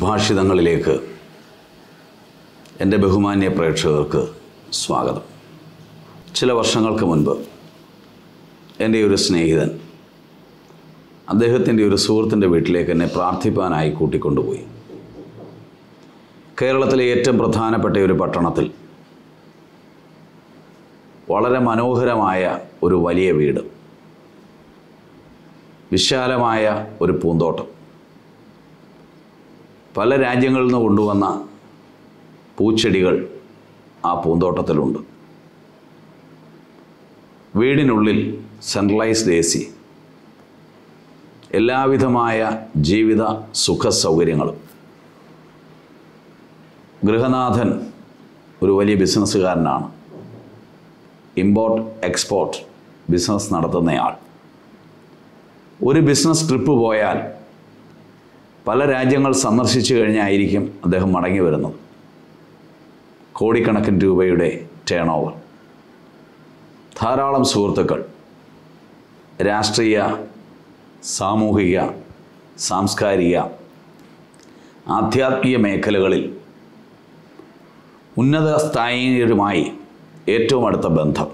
സുഭാഷിതങ്ങളിലേക്ക് എൻ്റെ ബഹുമാന്യ പ്രേക്ഷകർക്ക് സ്വാഗതം. ചില വർഷങ്ങൾക്ക് മുൻപ് എൻ്റെ ഒരു സ്നേഹിതൻ അദ്ദേഹത്തിൻ്റെ ഒരു സുഹൃത്തിൻ്റെ വീട്ടിലേക്ക് എന്നെ പ്രാർത്ഥിപ്പാനായി കൂട്ടിക്കൊണ്ടുപോയി. കേരളത്തിലെ ഏറ്റവും പ്രധാനപ്പെട്ട ഒരു പട്ടണത്തിൽ വളരെ മനോഹരമായ ഒരു വലിയ വീട്, വിശാലമായ ഒരു പൂന്തോട്ടം, പല രാജ്യങ്ങളിൽ നിന്ന് കൊണ്ടുവന്ന പൂച്ചെടികൾ ആ പൂന്തോട്ടത്തിലുണ്ട്. വീടിനുള്ളിൽ സെൻട്രലൈസ്ഡ് AC, എല്ലാവിധമായ ജീവിത സുഖ സൗകര്യങ്ങളും. ഗൃഹനാഥൻ ഒരു വലിയ ബിസിനസ്സുകാരനാണ്, ഇമ്പോർട്ട് എക്സ്പോർട്ട് ബിസിനസ് നടത്തുന്നയാൾ. ഒരു ബിസിനസ് ട്രിപ്പ് പോയാൽ പല രാജ്യങ്ങൾ സന്ദർശിച്ചു കഴിഞ്ഞായിരിക്കും അദ്ദേഹം മടങ്ങി വരുന്നത്. കോടിക്കണക്കിന് രൂപയുടെ ടേൺ ഓവർ, ധാരാളം സുഹൃത്തുക്കൾ, രാഷ്ട്രീയ, സാമൂഹിക, സാംസ്കാരിക, ആധ്യാത്മിക മേഖലകളിൽ ഉന്നത സ്ഥായികരുമായി ഏറ്റവും അടുത്ത ബന്ധം,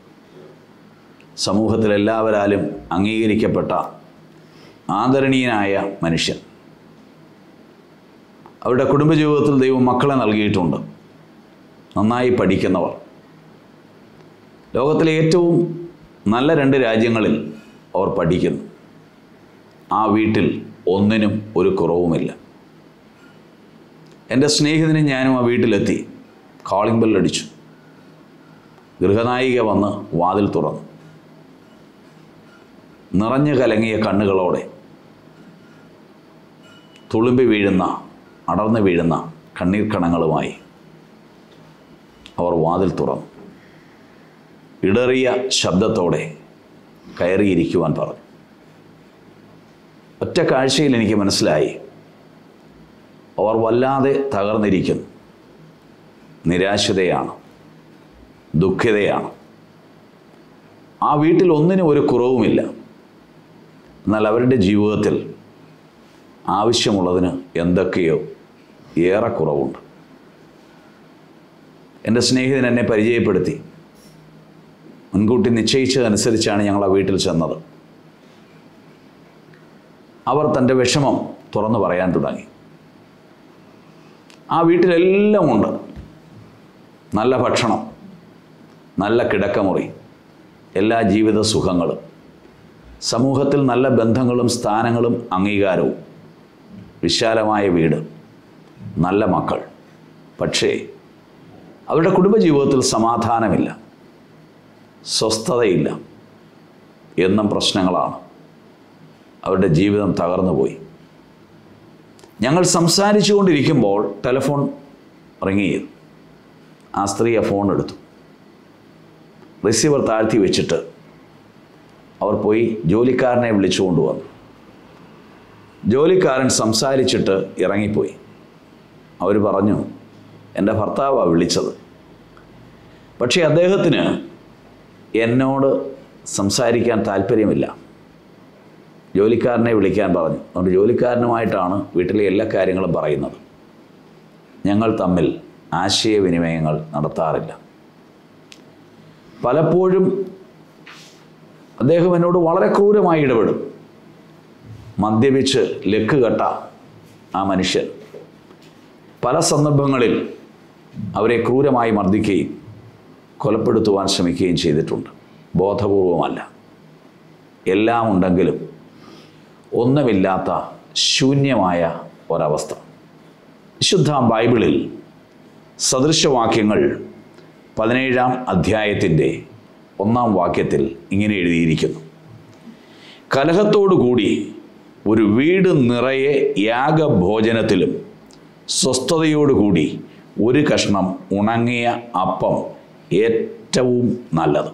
സമൂഹത്തിലെല്ലാവരാലും അംഗീകരിക്കപ്പെട്ട ആദരണീയനായ മനുഷ്യൻ. അവരുടെ കുടുംബജീവിതത്തിൽ ദൈവം മക്കളെ നൽകിയിട്ടുണ്ട്, നന്നായി പഠിക്കുന്നവർ. ലോകത്തിലെ ഏറ്റവും നല്ല 2 രാജ്യങ്ങളിൽ അവർ പഠിക്കുന്നു. ആ വീട്ടിൽ ഒന്നിനും ഒരു കുറവുമില്ല. എൻ്റെ സ്നേഹിതനും ഞാനും ആ വീട്ടിലെത്തി. കോളിംഗ് ബെൽ അടിച്ചു. ഗൃഹനായിക വന്ന് വാതിൽ തുറന്നു. നിറഞ്ഞു കലങ്ങിയ കണ്ണുകളോടെ, തുളുമ്പി വീഴുന്ന, അടർന്നു വീഴുന്ന കണ്ണീർ കണങ്ങളുമായി അവർ വാതിൽ തുറന്നു. ഇടറിയ ശബ്ദത്തോടെ കയറിയിരിക്കുവാൻ പറഞ്ഞു. ഒറ്റ കാഴ്ചയിൽ എനിക്ക് മനസ്സിലായി, അവർ വല്ലാതെ തകർന്നിരിക്കുന്നു, നിരാശതയാണ്, ദുഃഖിതയാണ്. ആ വീട്ടിൽ ഒന്നിനും ഒരു കുറവുമില്ല. എന്നാൽ അവരുടെ ജീവിതത്തിൽ ആവശ്യമുള്ളതിന് എന്തൊക്കെയോ ഏറെ കുറവുണ്ട്. എൻ്റെ സ്നേഹിതൻ എന്നെ പരിചയപ്പെടുത്തി. മുൻകൂട്ടി നിശ്ചയിച്ചതനുസരിച്ചാണ് ഞങ്ങൾ ആ വീട്ടിൽ ചെന്നത്. അവർ തൻ്റെ വിഷമം തുറന്നു പറയാൻ തുടങ്ങി. ആ വീട്ടിലെല്ലാം ഉണ്ട്. നല്ല ഭക്ഷണം, നല്ല കിടക്കമുറി, എല്ലാ ജീവിത സുഖങ്ങളും, സമൂഹത്തിൽ നല്ല ബന്ധങ്ങളും സ്ഥാനങ്ങളും അംഗീകാരവും, വിശാലമായ വീട്, നല്ല മക്കൾ. പക്ഷേ അവരുടെ കുടുംബജീവിതത്തിൽ സമാധാനമില്ല, സ്വസ്ഥതയില്ല, എന്നും പ്രശ്നങ്ങളാണ്. അവരുടെ ജീവിതം തകർന്നുപോയി. ഞങ്ങൾ സംസാരിച്ചു കൊണ്ടിരിക്കുമ്പോൾ ടെലിഫോൺ റിങ് ചെയ്തു. ആ സ്ത്രീ ആ ഫോൺ എടുത്തു. റിസീവർ താഴ്ത്തി വെച്ചിട്ട് അവർ പോയി ജോലിക്കാരനെ വിളിച്ചു കൊണ്ടുവന്നു. ജോലിക്കാരൻ സംസാരിച്ചിട്ട് ഇറങ്ങിപ്പോയി. അവർ പറഞ്ഞു, എൻ്റെ ഭർത്താവാണ് വിളിച്ചത്, പക്ഷേ അദ്ദേഹത്തിന് എന്നോട് സംസാരിക്കാൻ താല്പര്യമില്ല, ജോലിക്കാരനെ വിളിക്കാൻ പറഞ്ഞു. അതുകൊണ്ട് ജോലിക്കാരനുമായിട്ടാണ് വീട്ടിലെ എല്ലാ കാര്യങ്ങളും പറയുന്നത്. ഞങ്ങൾ തമ്മിൽ ആശയവിനിമയങ്ങൾ നടത്താറില്ല. പലപ്പോഴും അദ്ദേഹം എന്നോട് വളരെ ക്രൂരമായി ഇടപെടും. മദ്യപിച്ച് ലക്ക് കെട്ട ആ മനുഷ്യൻ പല സന്ദർഭങ്ങളിൽ അവരെ ക്രൂരമായി മർദ്ദിക്കുകയും കൊലപ്പെടുത്തുവാൻ ശ്രമിക്കുകയും ചെയ്തിട്ടുണ്ട്. ബോധപൂർവമല്ല. എല്ലാം ഉണ്ടെങ്കിലും ഒന്നുമില്ലാത്ത ശൂന്യമായ ഒരവസ്ഥ. വിശുദ്ധ ബൈബിളിൽ സദൃശവാക്യങ്ങൾ 17-ാം അധ്യായത്തിൻ്റെ 1-ാം വാക്യത്തിൽ ഇങ്ങനെ എഴുതിയിരിക്കുന്നു: കലഹത്തോടുകൂടി ഒരു വീട് നിറയെ യാഗഭോജനത്തിലും സ്വസ്ഥതയോടുകൂടി ഒരു കഷ്ണം ഉണങ്ങിയ അപ്പം ഏറ്റവും നല്ലത്.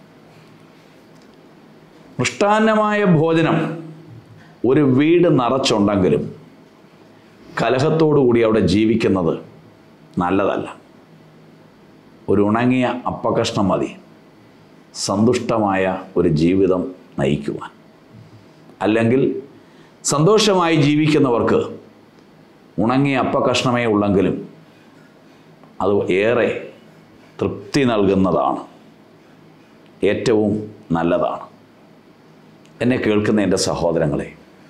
മൃഷ്ടാന്നമായ ഭോജനം ഒരു വീട് നിറച്ചുണ്ടെങ്കിലും കലഹത്തോടുകൂടി അവിടെ ജീവിക്കുന്നത് നല്ലതല്ല. ഒരു ഉണങ്ങിയ അപ്പകഷ്ണം മതി സന്തുഷ്ടമായ ഒരു ജീവിതം നയിക്കുവാൻ. അല്ലെങ്കിൽ സന്തോഷമായി ജീവിക്കുന്നവർക്ക് ഉണങ്ങിയ അപ്പക്കഷ്ണമേ ഉള്ളെങ്കിലും അത് ഏറെ തൃപ്തി നൽകുന്നതാണ്, ഏറ്റവും നല്ലതാണ്. എന്നെ കേൾക്കുന്ന എൻ്റെ സഹോദരങ്ങളെ,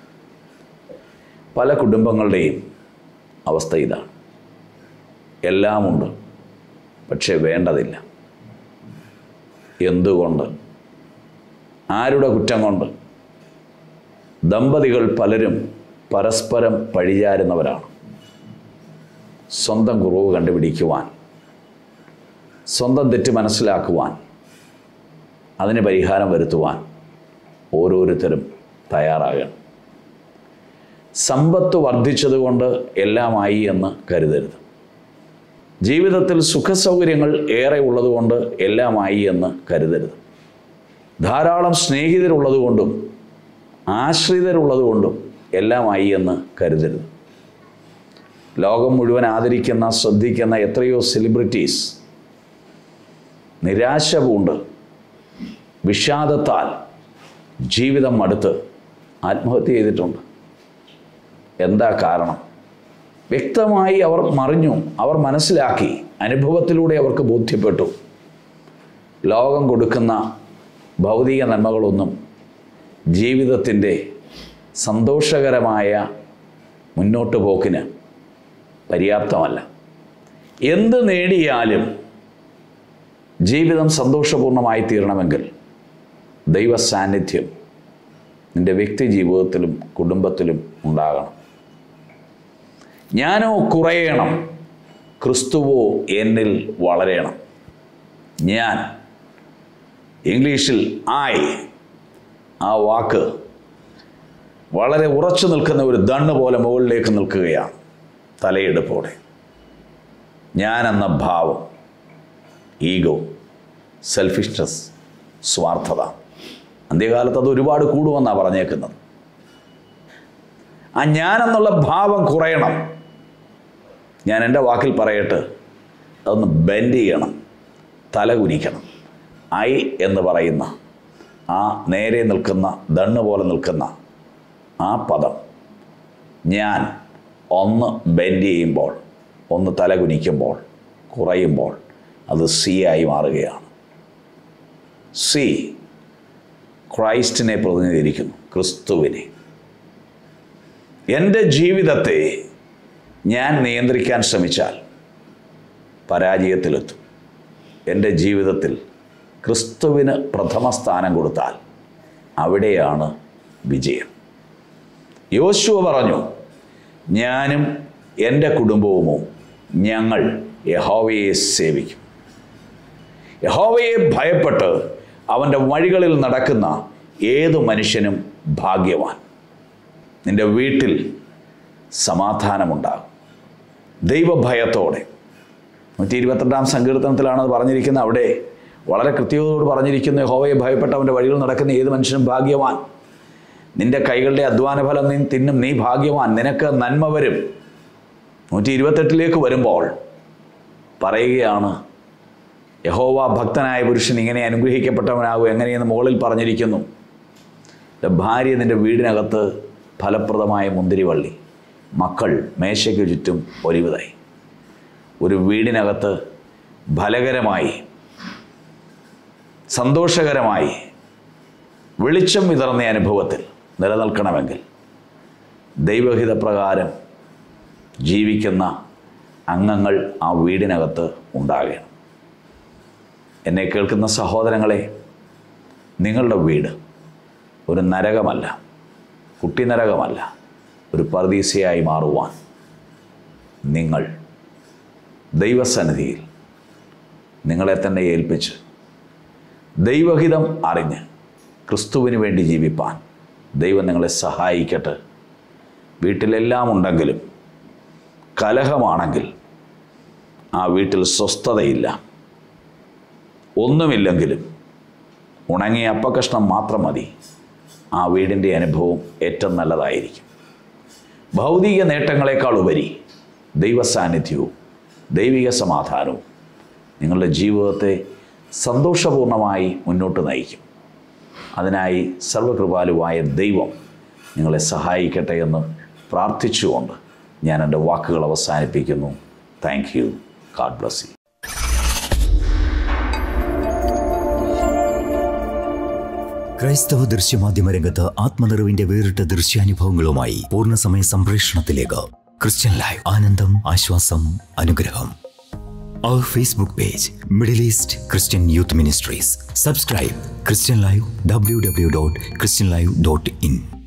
പല കുടുംബങ്ങളുടെയും അവസ്ഥ ഇതാണ്. എല്ലാമുണ്ട്, പക്ഷേ വേണ്ടതില്ല. എന്തുകൊണ്ട്? ആരുടെ കുറ്റം കൊണ്ട്? ദമ്പതികൾ പലരും പരസ്പരം പഴിചാരുന്നവരാണ്. സ്വന്തം കുറവ് കണ്ടുപിടിക്കുവാൻ, സ്വന്തം തെറ്റ് മനസ്സിലാക്കുവാൻ, അതിന് പരിഹാരം വരുത്തുവാൻ ഓരോരുത്തരും തയ്യാറാകണം. സമ്പത്ത് വർദ്ധിച്ചതുകൊണ്ട് എല്ലാമായി എന്ന് കരുതരുത്. ജീവിതത്തിൽ സുഖസൗകര്യങ്ങൾ ഏറെ ഉള്ളതുകൊണ്ട് എല്ലാമായി എന്ന് കരുതരുത്. ധാരാളം സ്നേഹിതരുള്ളതുകൊണ്ടും ആശ്രിതരുള്ളതുകൊണ്ടും എല്ലാമായി എന്ന് കരുതരുത്. ലോകം മുഴുവൻ ആദരിക്കുന്ന, ശ്രദ്ധിക്കുന്ന എത്രയോ സെലിബ്രിറ്റീസ് നിരാശ പൂണ്ട് വിഷാദത്താൽ ജീവിതം മടുത്ത് ആത്മഹത്യ ചെയ്തിട്ടുണ്ട്. എന്താ കാരണം? വ്യക്തമായി അവർ മറിഞ്ഞു, അവർ മനസ്സിലാക്കി, അനുഭവത്തിലൂടെ അവർക്ക് ബോധ്യപ്പെട്ടു. ലോകം കൊടുക്കുന്ന ഭൗതിക നന്മകളൊന്നും ജീവിതത്തിൻ്റെ സന്തോഷകരമായ മുന്നോട്ട് പോക്കിന് പര്യാപ്തമല്ല. എന്ത് നേടിയാലും ജീവിതം സന്തോഷപൂർണ്ണമായി തീരണമെങ്കിൽ ദൈവ സാന്നിധ്യം നിൻ്റെ വ്യക്തി ജീവിതത്തിലും കുടുംബത്തിലും ഉണ്ടാകണം. ഞാനോ കുറയണം, ക്രിസ്തുവോ എന്നിൽ വളരണം. ഞാൻ, ഇംഗ്ലീഷിൽ ഐ, ആ വാക്ക് വളരെ ഉറച്ചു നിൽക്കുന്ന ഒരു ദണ്ണ് പോലെ മുകളിലേക്ക് നിൽക്കുകയാണ്, തലയെടുപ്പോടെ. ഞാനെന്ന ഭാവം, ഈഗോ, സെൽഫിഷ്നെസ്, സ്വാർത്ഥത, അന്ത്യകാലത്ത് അത് ഒരുപാട് കൂടുമെന്നാണ് പറഞ്ഞേക്കുന്നത്. ആ ഞാനെന്നുള്ള ഭാവം കുറയണം. ഞാൻ എൻ്റെ വാക്കിൽ പറയട്ടെ, അതൊന്ന് ബെൻഡ് ചെയ്യണം, തല കുനിക്കണം. ഐ എന്ന് പറയുന്ന ആ നേരെ നിൽക്കുന്ന, ദണ്ണ് പോലെ നിൽക്കുന്ന ആ പദം ഞാൻ ഒന്ന് ബെൻഡ് ചെയ്യുമ്പോൾ, ഒന്ന് തല കുനിക്കുമ്പോൾ, കുറയുമ്പോൾ അത് സി ആയി മാറുകയാണ്. സി ക്രൈസ്റ്റിനെ പ്രതിനിധീകരിക്കുന്നു, ക്രിസ്തുവിനെ. എൻ്റെ ജീവിതത്തെ ഞാൻ നിയന്ത്രിക്കാൻ ശ്രമിച്ചാൽ പരാജയത്തിലെത്തും. എൻ്റെ ജീവിതത്തിൽ ക്രിസ്തുവിന് പ്രഥമ സ്ഥാനം കൊടുത്താൽ അവിടെയാണ് വിജയം. യോശുവ പറഞ്ഞു, ഞാനും എൻ്റെ കുടുംബവുമോ ഞങ്ങൾ യഹോവയെ സേവിക്കും. യഹോവയെ ഭയപ്പെട്ട് അവൻ്റെ വഴികളിൽ നടക്കുന്ന ഏതു മനുഷ്യനും ഭാഗ്യവാൻ. നിൻ്റെ വീട്ടിൽ സമാധാനമുണ്ടാകും ദൈവഭയത്തോടെ. 122 സങ്കീർത്തനത്തിലാണത് പറഞ്ഞിരിക്കുന്നത്. അവിടെ വളരെ കൃത്യതയോട് പറഞ്ഞിരിക്കുന്നു, യഹോവയെ ഭയപ്പെട്ട് അവൻ്റെ വഴികൾ നടക്കുന്ന ഏത് മനുഷ്യനും ഭാഗ്യവാൻ. നിൻ്റെ കൈകളുടെ അധ്വാന ഫലം നീ തിന്നും, നീ ഭാഗ്യവാൻ, നിനക്ക് നന്മ വരും. 128 വരുമ്പോൾ പറയുകയാണ്, യഹോവ ഭക്തനായ പുരുഷൻ ഇങ്ങനെ അനുഗ്രഹിക്കപ്പെട്ടവനാകും. എങ്ങനെയെന്ന് മുകളിൽ പറഞ്ഞിരിക്കുന്നു. ഭാര്യ നിൻ്റെ വീടിനകത്ത് ഫലപ്രദമായ മുന്തിരിവള്ളി, മക്കൾ മേശയ്ക്ക് ചുറ്റും ഒലിവുതൈ. ഒരു വീടിനകത്ത് ഫലകരമായി, സന്തോഷകരമായി, വെളിച്ചം വിതറുന്ന അനുഭവത്തിൽ നിലനിൽക്കണമെങ്കിൽ ദൈവഹിതപ്രകാരം ജീവിക്കുന്ന അംഗങ്ങൾ ആ വീടിനകത്ത് ഉണ്ടാകണം. എന്നെ കേൾക്കുന്ന സഹോദരങ്ങളെ, നിങ്ങളുടെ വീട് ഒരു നരകമല്ല, കുട്ടി നരകമല്ല, ഒരു പർദീസയായി മാറുവാൻ നിങ്ങൾ ദൈവസന്നിധിയിൽ നിങ്ങളെ തന്നെ ഏൽപ്പിച്ച് ദൈവഹിതം അറിഞ്ഞ് ക്രിസ്തുവിന് വേണ്ടി ജീവിപ്പാൻ ദൈവം നിങ്ങളെ സഹായിക്കട്ടെ. വീട്ടിലെല്ലാം ഉണ്ടെങ്കിലും കലഹമാണെങ്കിൽ ആ വീട്ടിൽ സ്വസ്ഥതയില്ല. ഒന്നുമില്ലെങ്കിലും ഉണങ്ങിയ അപ്പക്കഷ്ണം മാത്രം മതി. ആ വീടിൻ്റെ അനുഭവം ഏറ്റവും നല്ലതായിരിക്കും. ഭൗതിക നേട്ടങ്ങളെക്കാൾ ഉപരി ദൈവസാന്നിധ്യവും ദൈവിക സമാധാനവും നിങ്ങളുടെ ജീവിതത്തെ സന്തോഷപൂർണ്ണമായി മുന്നോട്ട് നയിക്കും. അതിനായി സർവകൃപാലുവായ ദൈവം നിങ്ങളെ സഹായിക്കട്ടെ എന്ന് പ്രാർത്ഥിച്ചുകൊണ്ട് ഞാൻ എൻ്റെ വാക്കുകൾ അവസാനിപ്പിക്കുന്നു. Thank you. God bless you. ക്രൈസ്തവ ദൃശ്യമാധ്യമ രംഗത്ത് ആത്മനിറവിന്റെ വേറിട്ട ദൃശ്യാനുഭവങ്ങളുമായി പൂർണ്ണസമയ സംപ്രേഷണത്തിലേക്ക് ക്രിസ്ത്യൻ ലൈവ്. ആനന്ദം, ആശ്വാസം, അനുഗ്രഹം. Our Facebook page, Middle East Christian Youth Ministries. Subscribe ChristianLIVE, www.christianlive.in.